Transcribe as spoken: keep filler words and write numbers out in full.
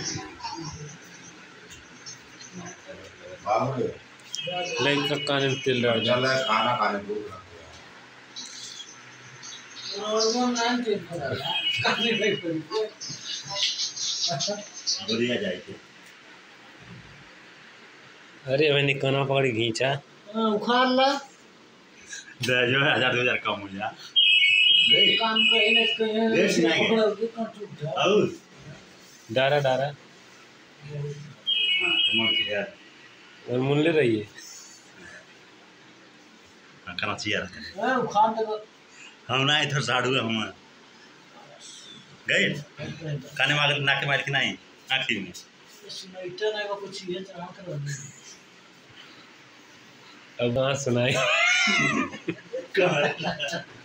Like का कान में तेल डाल चल रहा है खाना खाने को बढ़िया जाए। अरे मैंने काना पकड़ खींचा उखाड़ ला दे जो हजार दो हजार कम हो जा काम पे इन्हें कहीं देश नहीं और डारा डारा हां तुम के यार और मुल्ले रहिए करना चाहिए हां उखाड़ दे हम ना इधर झाड़ू हम गए काने मार नाके मार के नहीं आखिर में स्नाइटर है कुछ ये चढ़ा कर अब सुनाई